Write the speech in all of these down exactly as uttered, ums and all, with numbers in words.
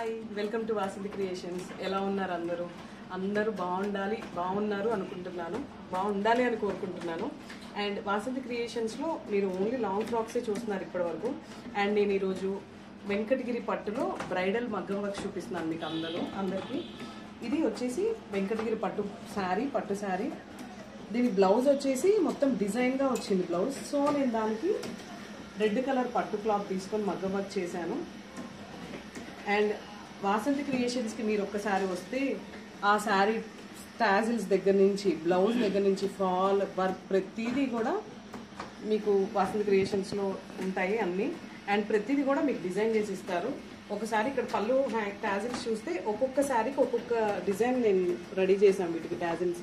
Hi welcome to Vasanthi creations. ఎలా ఉన్నారు అందరూ? అందరూ బాగుండాలి బాగున్నారు అనుకుంటున్నాను, బాగుండాలి అని కోరుకుంటున్నాను. అండ్ వాసంతి క్రియేషన్స్లో మీరు ఓన్లీ లాంగ్ ఫ్రాక్సే చూస్తున్నారు ఇప్పటివరకు. అండ్ నేను ఈరోజు వెంకటగిరి పట్టులో బ్రైడల్ మగ్గం వర్క్ చూపిస్తున్నాను మీకు అందరూ అందరికీ. ఇది వచ్చేసి వెంకటగిరి పట్టు శారీ, పట్టు శారీ. దీని బ్లౌజ్ వచ్చేసి మొత్తం డిజైన్గా వచ్చింది బ్లౌజ్. సో నేను దానికి రెడ్ కలర్ పట్టు క్లాత్ తీసుకొని మగ్గం వర్క్ చేశాను. అండ్ వాసంతి క్రియేషన్స్కి మీరు ఒక్కసారి వస్తే ఆ శారీ టాజిల్స్ దగ్గర నుంచి బ్లౌజ్ దగ్గర నుంచి ఫాల్ వర్క్ ప్రతిదీ కూడా మీకు వాసంతి క్రియేషన్స్లో ఉంటాయి అన్నీ. అండ్ ప్రతిదీ కూడా మీకు డిజైన్ చేసి ఇస్తారు. ఒకసారి ఇక్కడ పళ్ళు టాజిల్స్ చూస్తే ఒక్కొక్క శారీకి ఒక్కొక్క డిజైన్ నేను రెడీ చేశాను వీటికి టాజిల్స్.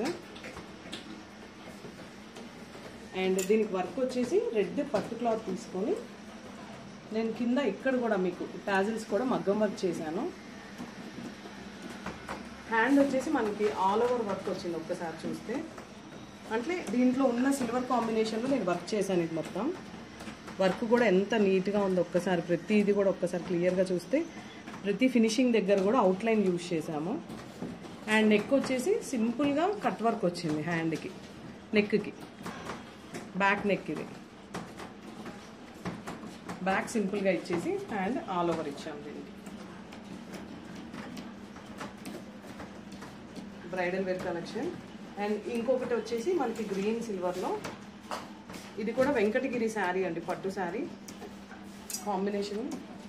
అండ్ దీనికి వర్క్ వచ్చేసి రెడ్ పట్టు క్లాత్ తీసుకొని నేను కింద ఇక్కడ కూడా మీకు టాజిల్స్ కూడా మగ్గం వర్క్ చేశాను. హ్యాండ్ వచ్చేసి మనకి ఆల్ ఓవర్ వర్క్ వచ్చింది ఒక్కసారి చూస్తే. అంటే దీంట్లో ఉన్న సిల్వర్ కాంబినేషన్లో నేను వర్క్ చేశాను. ఇది మొత్తం వర్క్ కూడా ఎంత నీట్గా ఉందో ఒక్కసారి ప్రతి ఇది కూడా ఒక్కసారి క్లియర్గా చూస్తే ప్రతి ఫినిషింగ్ దగ్గర కూడా అవుట్లైన్ యూజ్ చేశాము. అండ్ నెక్ వచ్చేసి సింపుల్గా కట్ వర్క్ వచ్చింది హ్యాండ్కి, నెక్కి, బ్యాక్ నెక్. ఇది బ్యాక్ సింపుల్గా ఇచ్చేసి హ్యాండ్ ఆల్ ఓవర్ ఇచ్చాము దీనికి. Bridal wear collection. అండ్ ఇంకొకటి వచ్చేసి మనకి గ్రీన్ సిల్వర్లో, ఇది కూడా వెంకటగిరి శారీ అండి, పట్టు శారీ కాంబినేషన్.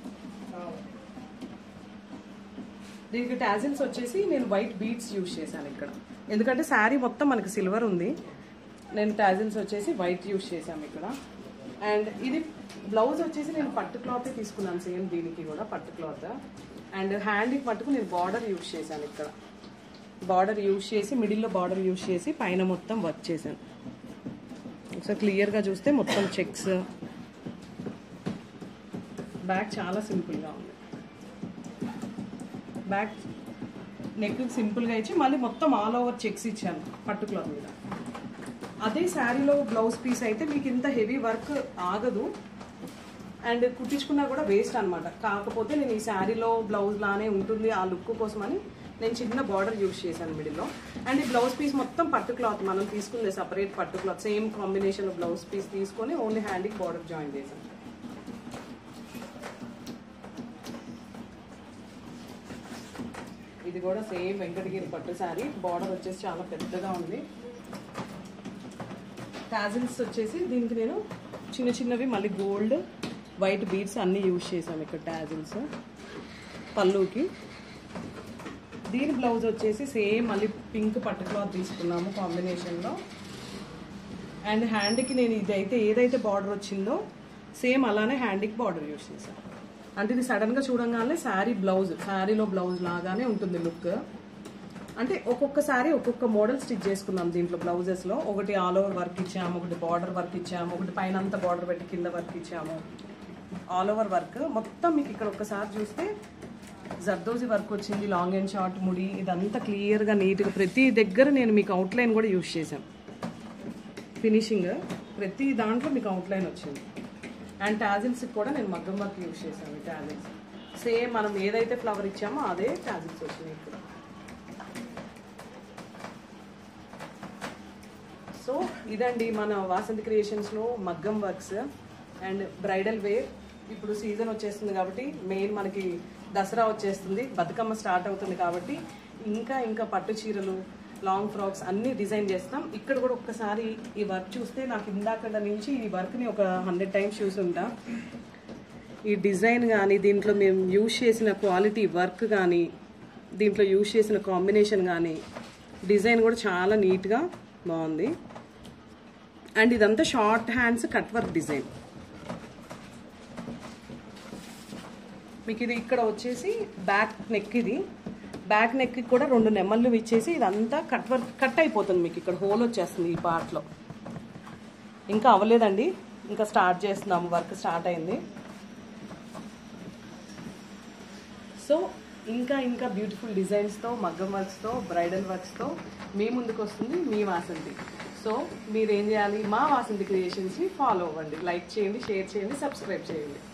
దీనికి టాజిల్స్ వచ్చేసి నేను వైట్ బీడ్స్ యూజ్ చేశాను ఇక్కడ, ఎందుకంటే శారీ మొత్తం మనకి సిల్వర్ ఉంది. నేను టాజిల్స్ వచ్చేసి వైట్ యూజ్ చేశాను ఇక్కడ. అండ్ ఇది బ్లౌజ్ వచ్చేసి నేను పట్టు క్లాత్ తీసుకున్నాను, సేమ్ దీనికి కూడా పట్టు క్లాత్. అండ్ హ్యాండ్కి మట్టుకు నేను బార్డర్ యూజ్ చేశాను ఇక్కడ. బార్డర్ యూజ్ చేసి మిడిల్లో బార్డర్ యూజ్ చేసి పైన మొత్తం వర్క్ చేశాను. ఒకసారి క్లియర్గా చూస్తే మొత్తం చెక్స్. బ్యాక్ చాలా సింపుల్గా ఉంది. బ్యాక్ నెక్ సింపుల్గా ఇచ్చి మళ్ళీ మొత్తం ఆల్ ఓవర్ చెక్స్ ఇచ్చాను పట్టు క్లాత్ మీద. అదే శారీలో బ్లౌజ్ పీస్ అయితే మీకు ఇంత హెవీ వర్క్ ఆగదు అండ్ కుట్టించుకున్నా కూడా వేస్ట్ అనమాట. కాకపోతే నేను ఈ శారీలో బ్లౌజ్ లానే ఉంటుంది ఆ లుక్ కోసమని నేను చిన్న బార్డర్ యూజ్ చేశాను మిడిల్లో. అండ్ ఈ బ్లౌజ్ పీస్ మొత్తం పట్టు క్లాత్ మనం తీసుకుంది సపరేట్ పట్టు cloth, same combination blouse piece తీసుకొని ఓన్లీ హ్యాండ్కి బార్డర్ జాయిన్ చేశాను. ఇది కూడా సేమ్ వెంకటగిరి పట్టు శారీ. బార్డర్ వచ్చేసి చాలా పెద్దగా ఉంది. టాజిల్స్ వచ్చేసి దీనికి నేను చిన్న చిన్నవి మళ్ళీ గోల్డ్ వైట్ బీడ్స్ అన్నీ యూజ్ చేసాము ఇక్కడ టాజిల్స్ పళ్ళుకి. దీని బ్లౌజ్ వచ్చేసి సేమ్ మళ్ళీ పింక్ పట్టు క్లాత్ తీసుకున్నాము కాంబినేషన్లో. అండ్ హ్యాండ్కి నేను ఇదైతే ఏదైతే బార్డర్ వచ్చిందో సేమ్ అలానే హ్యాండ్కి బార్డర్ యూజ్ చేశాను. అంటే ఇది సడన్గా చూడంగానే శారీ బ్లౌజ్, శారీలో బ్లౌజ్ లాగానే ఉంటుంది లుక్. అంటే ఒక్కొక్క శారీ ఒక్కొక్క మోడల్ స్టిచ్ చేసుకున్నాం దీంట్లో బ్లౌజెస్లో. ఒకటి ఆల్ ఓవర్ వర్క్ ఇచ్చాము, ఒకటి బార్డర్ వర్క్ ఇచ్చాము, ఒకటి పైన అంతా బార్డర్ పెట్టి కింద వర్క్ ఇచ్చాము. ఆల్ ఓవర్ వర్క్ మొత్తం మీకు ఇక్కడ ఒక్కసారి చూస్తే జర్దోజీ వర్క్ వచ్చింది, లాంగ్ అండ్ షార్ట్ ముడి, ఇదంతా క్లియర్గా నీట్గా ప్రతి దగ్గర నేను మీకు అవుట్లైన్ కూడా యూజ్ చేశాను. ఫినిషింగ్ ప్రతి దాంట్లో మీకు అవుట్లైన్ వచ్చింది. అండ్ టాజిల్స్కి కూడా నేను మగ్గం వర్క్ యూజ్ చేశాను. టాజిల్స్ సేమ్ మనం ఏదైతే ఫ్లవర్ ఇచ్చామో అదే టాజిల్స్ వచ్చినాయి ఇక్కడ. సో ఇదండి మన వాసంతి క్రియేషన్స్లో మగ్గం వర్క్స్ అండ్ బ్రైడల్ వేర్. ఇప్పుడు సీజన్ వచ్చేస్తుంది కాబట్టి మెయిన్ మనకి దసరా వచ్చేస్తుంది, బతుకమ్మ స్టార్ట్ అవుతుంది కాబట్టి ఇంకా ఇంకా పట్టు చీరలు, లాంగ్ ఫ్రాక్స్ అన్నీ డిజైన్ చేస్తాం. ఇక్కడ కూడా ఒక్కసారి ఈ వర్క్ చూస్తే నాకు ఇందాక నుంచి ఈ వర్క్ని ఒక హండ్రెడ్ టైమ్స్ చూసుంటా. ఈ డిజైన్ కానీ దీంట్లో మేము యూజ్ చేసిన క్వాలిటీ వర్క్ కానీ దీంట్లో యూజ్ చేసిన కాంబినేషన్ కానీ డిజైన్ కూడా చాలా నీట్గా బాగుంది. అండ్ ఇదంతా short hands cut work design. మీకు ఇది ఇక్కడ వచ్చేసి బ్యాక్ నెక్, ఇది బ్యాక్ నెక్కి కూడా రెండు నెమ్మళ్ళు ఇచ్చేసి ఇదంతా కట్ వర్క్ కట్ అయిపోతుంది. మీకు ఇక్కడ హోల్ వచ్చేస్తుంది ఈ పార్ట్లో. ఇంకా అవ్వలేదండి, ఇంకా స్టార్ట్ చేస్తున్నాము, వర్క్ స్టార్ట్ అయింది. సో ఇంకా ఇంకా బ్యూటిఫుల్ డిజైన్స్తో, మగ్గం వర్క్స్తో, బ్రైడల్ వర్క్స్తో మీ ముందుకు వస్తుంది మీ వాసంతి. సో మీరు ఏం చేయాలి, మా వాసంతి క్రియేషన్స్ని ఫాలో అవ్వండి, లైక్ చేయండి, షేర్ చేయండి, సబ్స్క్రైబ్ చేయండి.